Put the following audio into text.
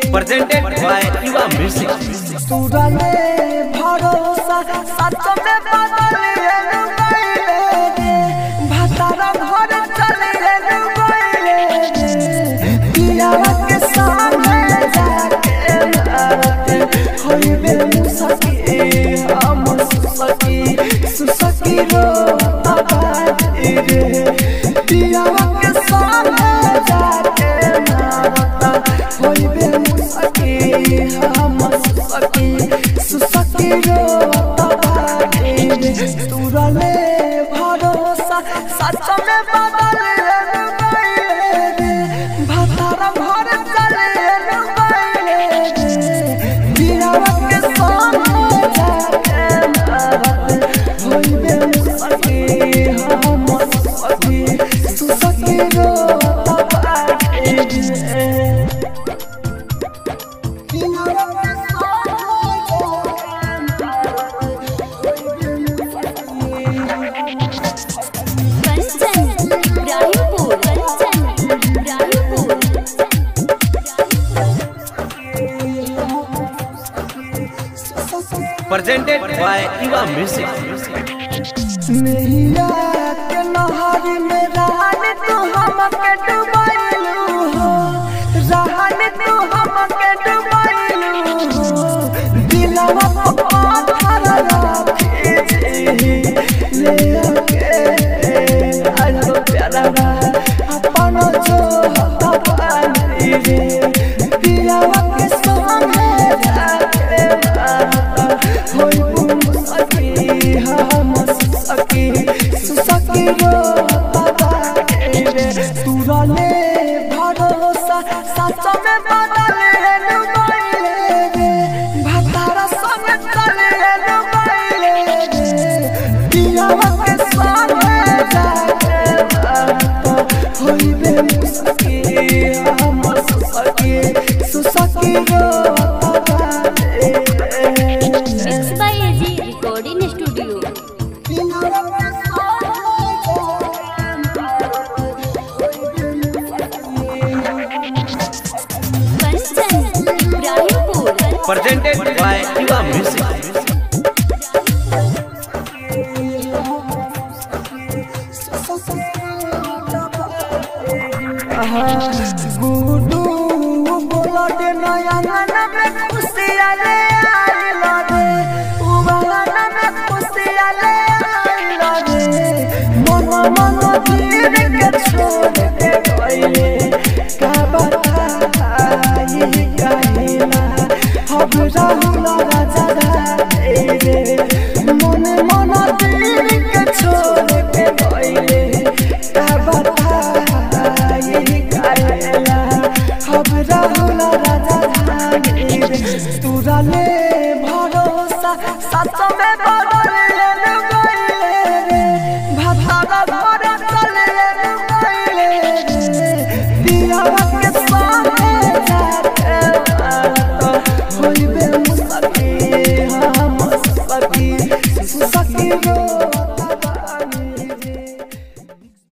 presented by Iva Music. तुरले भरोसा सच में बदलिए लुगाइले रे भतारा घर चलिए लुगाइले रे पिया के सामने जाके मारते होइबे मुसकी हम सुसकी रो आबादी रे पिया के सामने जाके मारता होइबे मुसकी हम सुसकी रो आबादी रे तुरले भरोसा सच में बदलिए लुगाइले रे भतारा घर चलिए लुगाइले रे पिया के सामने जाके मारते होइबे मुसकी हम सुसकी रो आबादी रे Presented by Iva Music. नैया के नहरी में रहने तू हमके डुबाइलू हो रहने तू हमके डुबाइलू हो दिलवा पत्थर रखी ले के आलो प्यारा अपन जो हवानी रे दिलवा के सामने जाके होई मुसकी हम सुसकी रो आबादी रे तुरले भरोसा सच में बदलिए लुगाइले रे भतारा संग चलिए लुगाइले रे पिया के सामने जाके मारता होइबे मुसकी हम सुसकी रो आबादी रे Mixed by AG Recording Studio. Presented by Iva Music. गुडू बोला दे नया